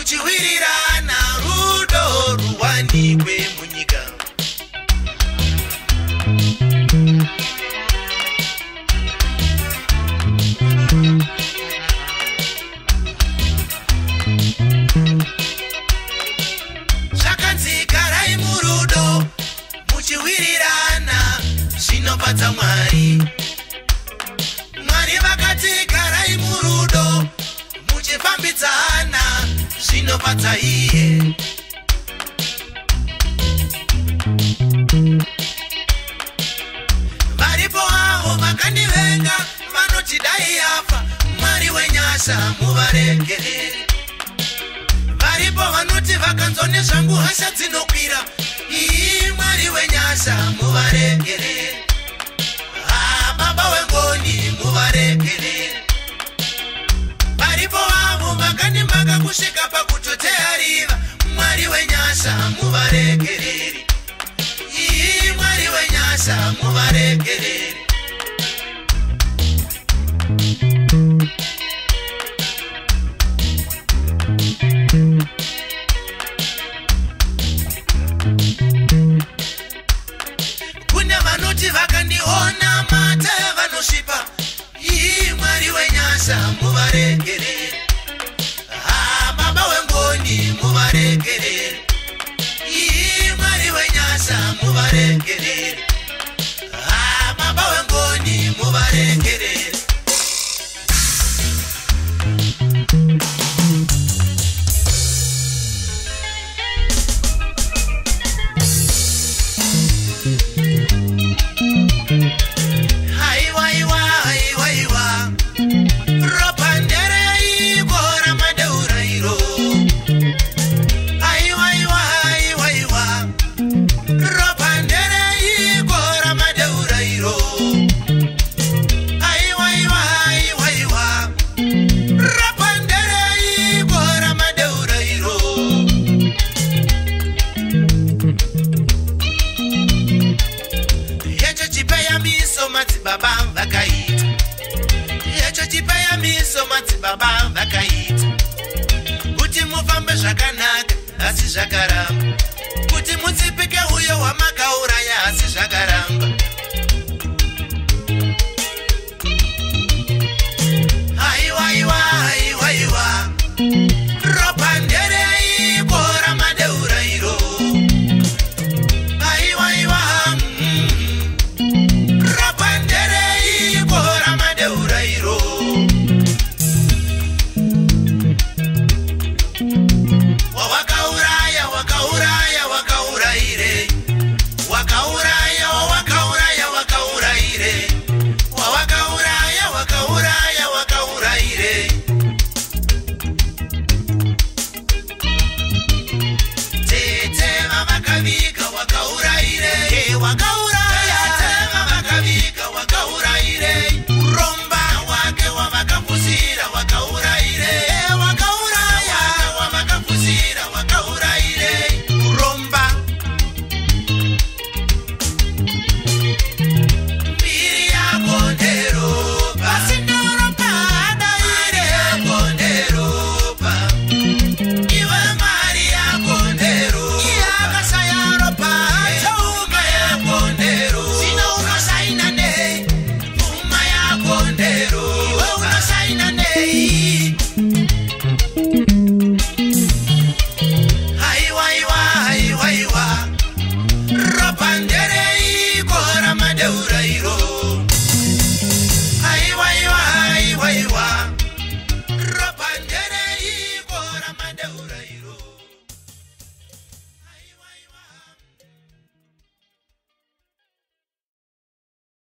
muchiwirirana rudo ruwanikwe munyika. Zvakanzi garai murudo muchiwirirana zvinofadza Mwari. Mwari vakati garai murudo muchifambidzana zvinofadza iye. Varipo avo vakandivenga vanoti dai yafa, Mwari wenyasha muvaregerere. Varipo vanoti vakanzwa zvangu hasha dzinokwira, iyi Mwari wenyasha muvaregerere. Baba wengoni muvaregerere. Varipo avo vakandimaka kusvika pakutoteariva, Mwari wenyasha muvaregerere. Iyi Mwari wenyasha muvaregerere. Kune vanoti vakandiona mate vanosvipa, iyi Mwari wenyasha muvaregerere. Baba wengoni muvaregerere. Iyi Mwari wenyasha muvaregerere. Baba wengoni muvaregerere. Baba vakaita, yecho chipayamiso madzibaba vakaita, kuti mufambe zvakanaka asi zvakaramba, kuti mutsipike uyo wamakauraya asi zvakaramba.